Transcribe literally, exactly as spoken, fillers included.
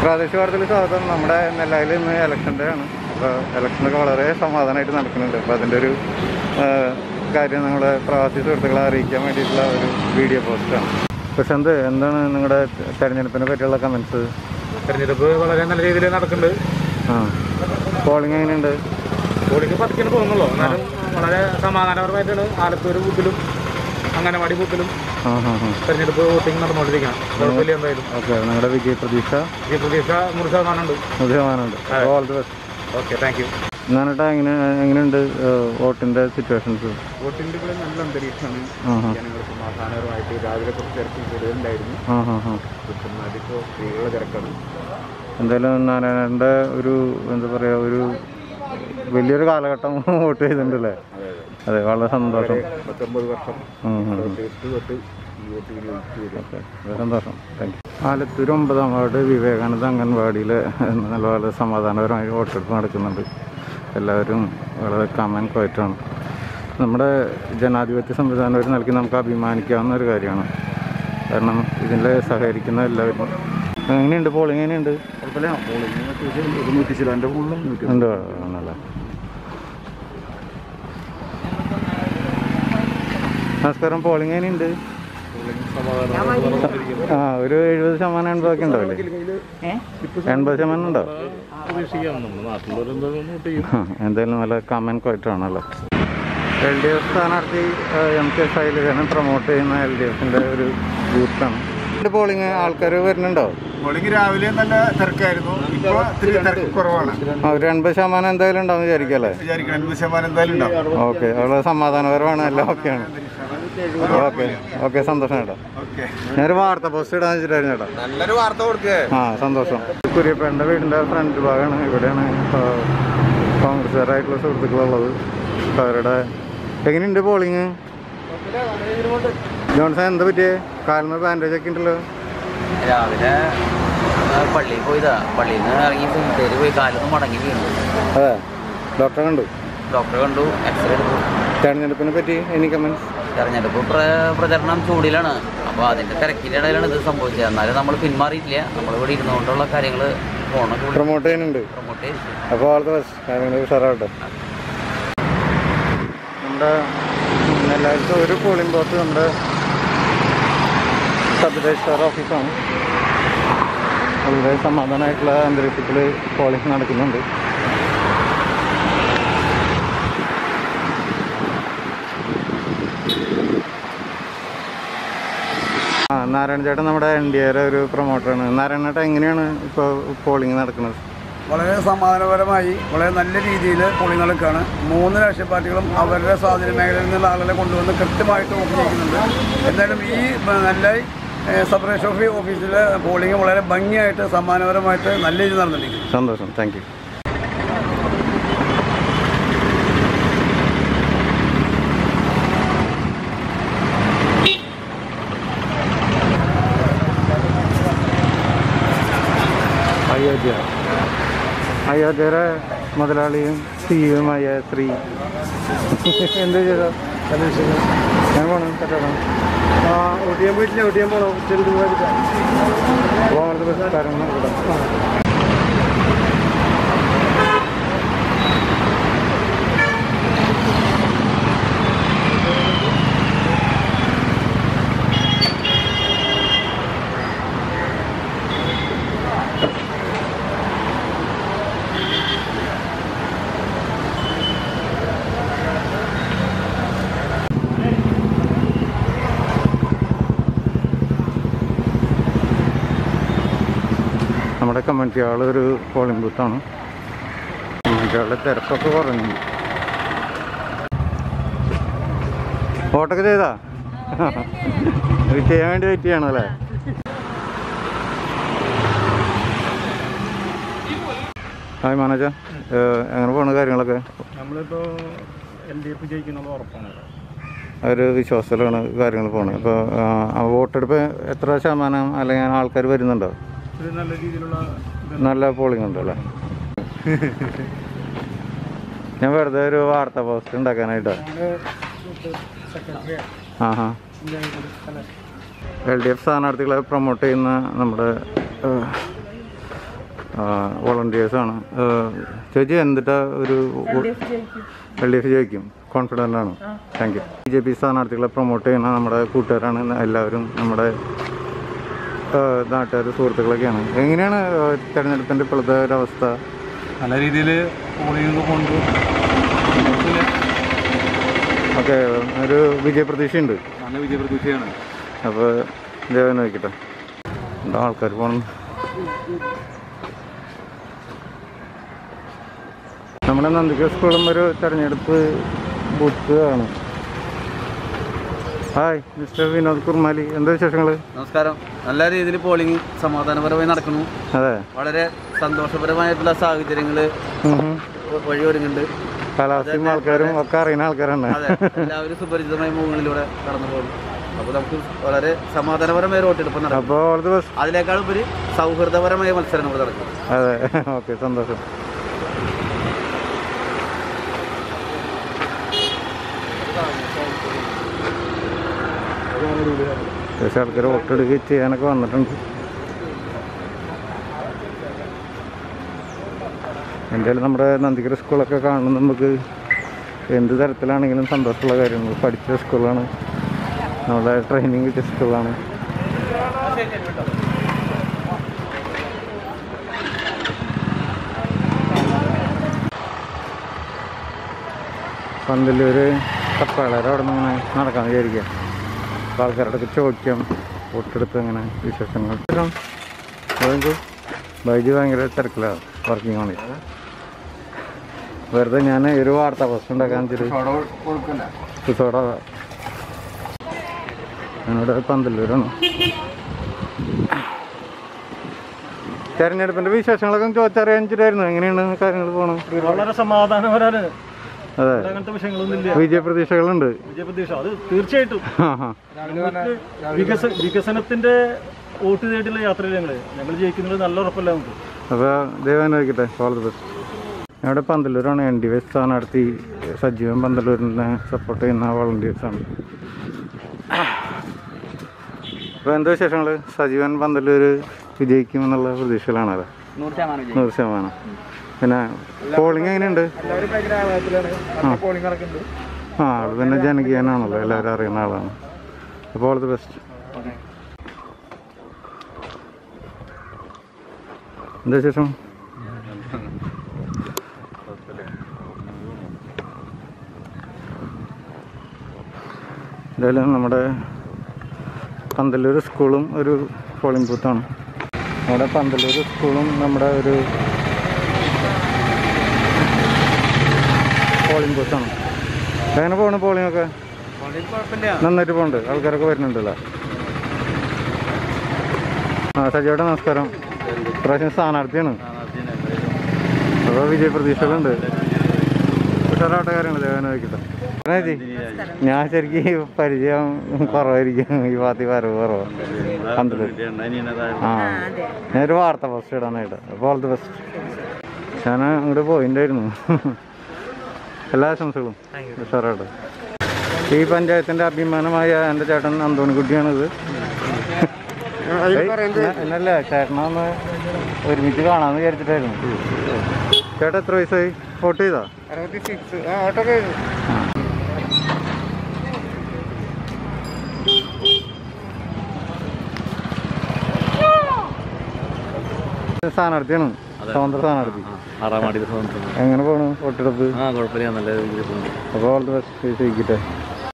പ്രാദേശിക വാർത്തയിൽ സ്വാഗതം. നമ്മുടെ നെല്ലായിൽ ഇന്ന് ഇലക്ഷൻ്റെ ആണ്. അപ്പോൾ ഇലക്ഷനൊക്കെ വളരെ സമാധാനമായിട്ട് നടക്കുന്നുണ്ട്. അപ്പോൾ അതിൻ്റെ ഒരു കാര്യം നമ്മുടെ പ്രവാസി സുഹൃത്തുക്കളെ അറിയിക്കാൻ വേണ്ടിയിട്ടുള്ള ഒരു വീഡിയോ പോസ്റ്റാണ്. പക്ഷേ എന്ത് എന്താണ് നിങ്ങളുടെ തെരഞ്ഞെടുപ്പിനെ പറ്റിയുള്ള കമൻസ്? തെരഞ്ഞെടുപ്പ് വളരെ നല്ല രീതിയിൽ നടക്കുന്നുണ്ട്. ആ പോളിംഗ് എങ്ങനെയുണ്ട്? പോളിംഗ് പതുക്കെ പോകുന്നുള്ളൂ. എന്നാലും വളരെ സമാധാനപരമായിട്ടാണ് ആലത്തൂർ ബൂത്തിലും അംഗനവാടി ബൂത്തിലും തെരഞ്ഞെടുപ്പ് വോട്ടിംഗ് നടന്നുകൊണ്ടിരിക്കുകയാണ്. കുഴപ്പമില്ല എന്തായാലും. ഓക്കെ, നിങ്ങളുടെ വിജയ പ്രതീക്ഷ? വിജയ പ്രതീക്ഷ നൂറ് ശതമാനമുണ്ട്. നൂറ് ശതമാനമുണ്ട്. All the best. Okay, thank you. എന്നാട്ടാ എങ്ങനെ എങ്ങനെയുണ്ട് വോട്ടിൻ്റെ സിറ്റുവേഷൻസ്? വോട്ടിൻ്റെ ഇവിടെ നല്ല അന്തരീക്ഷമാണ്. ജനങ്ങൾ സമാധാനപരമായിട്ട് രാവിലെ കുറച്ച് തിരക്കും കൂടുതലുണ്ടായിരുന്നു. ആ ഹാ ഹാ ഇപ്പോൾ സ്ത്രീകളുടെ തിരക്കാണ്. എന്തായാലും നാരായണൻ്റെ ഒരു എന്താ പറയുക ഒരു വലിയൊരു കാലഘട്ടം വോട്ട് ചെയ്തിട്ടുണ്ടല്ലേ? അതെ, വളരെ സന്തോഷം. പത്തൊമ്പത് വർഷം തൊട്ട് ഈ വോട്ട് വിനിയോഗിച്ചു. ഓക്കെ, വളരെ സന്തോഷം. Thank U. ആലത്തൂർ ഒമ്പതാം വാർഡ് വിവേകാനന്ദ അംഗൻവാടിയിൽ നല്ല വളരെ സമാധാനപരമായി വോട്ടെടുപ്പ് നടക്കുന്നുണ്ട്. എല്ലാവരും വളരെ കാമൻ ക്വയറ്റാണ്. നമ്മുടെ ജനാധിപത്യ സംവിധാനം ഒരു നൽകി നമുക്ക് അഭിമാനിക്കാവുന്ന ഒരു കാര്യമാണ്. കാരണം ഇതിൽ സഹകരിക്കുന്ന എല്ലാവരും. എങ്ങനെയുണ്ട് പോളിംഗ്? എങ്ങനെയുണ്ട്? ഉണ്ട് ആണല്ലേ? നമസ്കാരം. പോളിംഗ് എങ്ങനെയുണ്ട്? ആ ഒരു എഴുപത് ശതമാനം എൺപതൊക്കെ ഉണ്ടാവില്ലേ? എൺപത് ശതമാനം ഉണ്ടോ? എന്തായാലും നല്ല കമൻ ക്വയറ്റാണല്ലോ. എൽ ഡി എഫ് സ്ഥാനാർത്ഥി എം കെ ശൈലജനെ പ്രൊമോട്ട് ചെയ്യുന്ന എൽ ഡി എഫിൻ്റെ ഒരു ബൂത്താണ്. പോളിംഗ് ആൾക്കാർ വരുന്നുണ്ടോ? പോളിംഗ് രാവിലെ നല്ല തിരക്കായിരുന്നു. ഇപ്പോൾ തിരക്ക് കുറവാണ്. ആ ഒരു എൺപത് ശതമാനം എന്തായാലും ഉണ്ടാവും വിചാരിക്കല്ലേ? വിചാരിക്കണം എൺപത് ശതമാനം എന്തായാലും ഉണ്ടാവും. ഓക്കെ, വളരെ സമാധാനപരമാണ്. എല്ലാം ഓക്കെയാണ്. ഓക്കെ ഓക്കെ, സന്തോഷം ചേട്ടാ. ഞാനൊരു വാർത്ത പോസ്റ്റ് ഇടാന്ന് വെച്ചിട്ടായിരുന്നു ചേട്ടാ. നല്ലൊരു വാർത്ത കൊടുക്കുക. ആ, സന്തോഷം. കുര്യപ്പേൻ്റെ വീടിൻ്റെ ഫ്രണ്ട് ഭാഗമാണ്. ഇവിടെയാണ് കോൺഗ്രസ്സുകാരായിട്ടുള്ള സുഹൃത്തുക്കളുള്ളത്. അവരുടെ എങ്ങനെയുണ്ട് പോളിങ്? ജോൺസൺ എന്താ പറ്റിയേ? കാലിന് ബാൻഡേജ് ഒക്കെ ഉണ്ടല്ലോ. രാവിലെ പള്ളിയിൽ പോയതാ. പള്ളിയിൽ നിന്ന് ഇറങ്ങി ഫുഡ് പോയി കാലൊന്നും മടങ്ങി വീണു. അതെ, ഡോക്ടറെ കണ്ടു? ഡോക്ടറെ കണ്ടു, എക്സ്റേ എടുത്തു. തെരഞ്ഞെടുപ്പിനെ പറ്റി എനി കമൻസ്? തെരഞ്ഞെടുപ്പ് പ്രചരണം ചൂടിലാണ്. അപ്പോൾ അതിൻ്റെ തിരക്കിനിടയിലാണ് ഇത് സംഭവിച്ചത്. എന്നാലും നമ്മൾ പിന്മാറിയില്ല. നമ്മളിവിടെ ഇരുന്നുകൊണ്ടുള്ള കാര്യങ്ങൾ ഫോണ് പ്രൊമോട്ട് ചെയ്യുന്നുണ്ട്. പ്രൊമോട്ട് ചെയ്തു. അപ്പോൾ ആൾ ദ ബെസ്റ്റ്. കാര്യങ്ങൾ ഉഷാറാവട്ടെ. നമ്മുടെ എല്ലാവർക്കും ഒരു പോളിംഗ് ബൂത്ത് നമ്മുടെ സബ് രജിസ്ട്രാർ ഓഫീസാണ്. വളരെ സമാധാനമായിട്ടുള്ള അന്തരീക്ഷത്തിൽ പോളിംഗ് നടക്കുന്നുണ്ട്. ആ, നാരായണ ചേട്ടൻ നമ്മുടെ എൻ ഡി എയുടെ ഒരു പ്രൊമോട്ടറാണ്. നാരായണ ചേട്ടൻ എങ്ങനെയാണ് ഇപ്പോൾ പോളിംഗ് നടക്കുന്നത്? വളരെ സമാധാനപരമായി വളരെ നല്ല രീതിയിൽ പോളിംഗ് നടക്കുകയാണ്. മൂന്ന് രാഷ്ട്രീയ പാർട്ടികളും അവരുടെ സ്വാധീന മേഖലയിൽ നിന്നുള്ള ആളുകളെ കൊണ്ടുവന്ന് കൃത്യമായിട്ട് വോട്ട് ചെയ്യിക്കുന്നുണ്ട്. എന്തായാലും ഈ നല്ല സബ് രജിസ്ട്രി ഓഫീസിലെ പോളിംഗ് വളരെ ഭംഗിയായിട്ട് സമാധാനപരമായിട്ട് നല്ല രീതിയിൽ നടന്നിരിക്കുന്നു. സന്തോഷം. Thank you. അയോധ്യ അയോധ്യയുടെ മുതലാളിയും സിയുമായ ശ്രീ എന്ത് ചെയ്തോ? ഞാൻ പോണം കട്ടണം. ഒടിയാൻ പോയിട്ടില്ല. ഒടിയാൻ പോകണം. കാര്യങ്ങൾ നമ്മുടെ കമ്മ്യൂണിറ്റി ഹാളൊരു പോളിംഗ് ബൂത്താണ്. കമ്മ്യൂണിറ്റി ഹാളിലെ തിരക്കൊക്കെ കുറഞ്ഞു. വോട്ടൊക്കെ ചെയ്താ? ചെയ്യാൻ വേണ്ടി വെയിറ്റ് ചെയ്യണം അല്ലേ? ഹായ് മാനേജ, എങ്ങനെ പോണ കാര്യങ്ങളൊക്കെ? നമ്മളിപ്പോൾ എൽ ഡി എഫ് ജയിക്കുന്നത് ഉറപ്പാണ്. ഒരു വിശ്വാസത്തിലാണ് കാര്യങ്ങൾ പോണത്. ഇപ്പോൾ വോട്ടെടുപ്പ് എത്ര ശതമാനം അല്ലെങ്കിൽ ആൾക്കാർ വരുന്നുണ്ടോ? നല്ല രീതിയിലുള്ള നല്ല പോളിംഗ് ഉണ്ടല്ലേ? ഞാൻ വെറുതെ ഒരു വാർത്താ പോസ്റ്റ് ഉണ്ടാക്കാനായിട്ടാണ്. ആ ഹാ എൽ ഡി എഫ് സ്ഥാനാർത്ഥികളെ പ്രൊമോട്ട് ചെയ്യുന്ന നമ്മുടെ വോളണ്ടിയേഴ്സാണ്. ചേച്ചി എന്തിട്ടാ ഒരു എൽ ഡി എഫ് ജയിക്കും, കോൺഫിഡൻ്റ് ആണ്. Thank you. B J P സ്ഥാനാർത്ഥികളെ പ്രൊമോട്ട് ചെയ്യുന്ന നമ്മുടെ കൂട്ടുകാരാണ് എല്ലാവരും, നമ്മുടെ നാട്ടുകാർ സുഹൃത്തുക്കളൊക്കെയാണ്. എങ്ങനെയാണ് തിരഞ്ഞെടുപ്പിൻ്റെ ഇപ്പോഴത്തെ ഒരവസ്ഥ? നല്ല രീതിയിൽ പോളിംഗ് കൊണ്ട് ഓക്കെ, ഒരു വിജയപ്രതീക്ഷയുണ്ട്. നല്ല വിജയപ്രതീക്ഷയാണ്. അപ്പോൾ ദേവൻ നോക്കിട്ടെ, എന്താ ആൾക്കാർ പോകണം. നമ്മുടെ നന്ദിക്ക സ്കൂളും ഒരു തെരഞ്ഞെടുപ്പ് ബൂത്ത് ആണ്. ഹായ് മിസ്റ്റർ വിനോദ് കുർമാലി, എന്താ വിശേഷങ്ങൾ? നമസ്കാരം. നല്ല രീതിയിൽ പോളിംഗ് സമാധാനപരമായി നടക്കുന്നു. അതെ, വളരെ സന്തോഷപരമായിട്ടുള്ള സാഹചര്യങ്ങൾ വഴിയൊരുങ്ങുന്നുണ്ട്. കാലാവസ്ഥയും ആൾക്കാരും ഒക്കെ അറിയുന്ന ആൾക്കാരാണ്. അതെ, എല്ലാവരും സുപരിചിതമായ മുഖങ്ങളിലൂടെ കടന്നു പോകുന്നു. അപ്പോൾ നമുക്ക് വളരെ സമാധാനപരമായ വോട്ടെടുപ്പ് നടക്കും. അപ്പോൾ അതിനേക്കാൾ ഉപരി സൗഹൃദപരമായ മത്സരം ഇവിടെ നടക്കും. അതെ, ഓക്കെ, സന്തോഷം. പക്ഷേ ആൾക്കാർ വോട്ടെടുക്കുക ചെയ്യാനൊക്കെ വന്നിട്ടുണ്ട്. എന്തായാലും നമ്മുടെ നന്ദിക്കര സ്കൂളൊക്കെ കാണുന്നത് നമുക്ക് എന്ത് തരത്തിലാണെങ്കിലും സന്തോഷമുള്ള കാര്യങ്ങൾ. പഠിച്ച സ്കൂളാണ്, നമ്മുടെ ട്രെയിനിങ് കിട്ടിയ സ്കൂളാണ്. പന്തല്ലൂർ കപ്പാളർ അവിടെ നിന്ന് ഇങ്ങനെ നടക്കാൻ വിചാരിക്കുക. അപ്പോൾ ആൾക്കാരോടൊക്കെ ചോദിക്കാം വോട്ടെടുത്ത് അങ്ങനെ വിശേഷങ്ങൾ. ബൈജു ഭയങ്കര തിരക്കിലാണ്, വർക്കിംഗ് ആണ്. വെറുതെ ഞാൻ ഒരു വാർത്താ പോസ്റ്റ് ഉണ്ടാക്കാൻ എപ്പിസോഡാ. ഞാനിവിടെ പന്തല്ലൂരാണ്. തെരഞ്ഞെടുപ്പിൻ്റെ വിശേഷങ്ങളൊക്കെ ചോദിച്ചറിയാൻ വെച്ചിട്ടായിരുന്നു. എങ്ങനെയാണ് കാര്യങ്ങൾ പോകണം? വളരെ സമാധാനപരമാണ്. അതെ, അങ്ങനത്തെ വിഷയങ്ങളൊന്നുമില്ല. വിജയപ്രതീക്ഷകളുണ്ട്. വിജയപ്രതീക്ഷ അത് തീർച്ചയായിട്ടും. വികസ വികസനത്തിന്റെ വോട്ട് ചെയ്തിട്ടുള്ള യാത്രയിൽ ഞങ്ങൾ ഞങ്ങൾ ജയിക്കുന്നത് നല്ല ഉറപ്പല്ല നമുക്ക്. അപ്പോൾ ദൈവം അനുവദിക്കട്ടെ. All the best. ഞങ്ങളുടെ പന്തല്ലൂരാണ് എൻ ഡി വൈ സ്ഥാനാർത്ഥി സജീവൻ. പന്തല്ലൂരിനെ സപ്പോർട്ട് ചെയ്യുന്ന വോളണ്ടിയേഴ്സാണ്. അപ്പോൾ എന്താ വിശേഷങ്ങൾ? സജീവൻ പന്തല്ലൂർ വിജയിക്കുമെന്നുള്ള പ്രതീക്ഷയിലാണല്ലോ. നൂറ് ശതമാനം. പിന്നെ പോളിംഗ് എങ്ങനെയുണ്ട്? ആ, അത് പിന്നെ ജനകീയനാണല്ലോ, എല്ലാവരും അറിയുന്ന ആളാണ്. അപ്പോൾ ഓൾ ദി ബെസ്റ്റ്. എന്താ വിശേഷം? എന്തായാലും നമ്മുടെ പന്തല്ലൂർ സ്കൂളും ഒരു പോളിംഗ് ബൂത്താണ്. നമ്മുടെ പന്തല്ലൂർ സ്കൂളും നമ്മുടെ ഒരു പോളിംഗ് ബൂത്താണ്. എങ്ങനെ പോകണം പോളിംഗ് ഒക്കെ? നന്നായിട്ട് പോകുന്നുണ്ട്, ആൾക്കാരൊക്കെ വരുന്നുണ്ടല്ലോ. ആ, സജിയോടെ നമസ്കാരം. ഇപ്രാവശ്യം സ്ഥാനാർത്ഥിയാണ്, അപ്പോൾ വിജയപ്രതീക്ഷകളുണ്ട്. ഉഷാറാട്ട കാര്യങ്ങൾ ദേവന വയ്ക്കട്ടെ. ചേച്ചി, ഞാൻ ശരിക്കും പരിചയം കുറവായിരിക്കും, ഈ ഭാഗത്ത് വരവ് കുറവാണ്. പന്തല്ലൂർ ആ, ഞാനൊരു വാർത്ത പോസ്റ്റ് ഇടാനായിട്ട്. അപ്പോൾ ഓൾ ദി ബെസ്റ്റ്. ഞാൻ അങ്ങോട്ട് പോയിണ്ടായിരുന്നു. എല്ലാ ആശംസകളും. ഉഷാറാട്ടെ. ഈ പഞ്ചായത്തിൻ്റെ അഭിമാനമായ എൻ്റെ ചേട്ടൻ അന്തോണിക്കുട്ടിയാണിത്. എന്നല്ല, ചേട്ടനൊന്ന് ഒരുമിച്ച് കാണാമെന്ന് വിചാരിച്ചിട്ടായിരുന്നു. ചേട്ടാ എത്ര വയസ്സായി? വോട്ട് ചെയ്താ? സ്ഥാനാർത്ഥിയാണ്, സ്വതന്ത്ര സ്ഥാനാർത്ഥി. ആറാം വാർഡിൽ എങ്ങനെ പോകണം വോട്ടെടുപ്പ്? ആ കുഴപ്പമില്ല, നല്ല രീതിയിൽ പോകുന്നു. അപ്പോൾ ഓൾ ദി ബെസ്റ്റ്. ജയിക്കട്ടെ.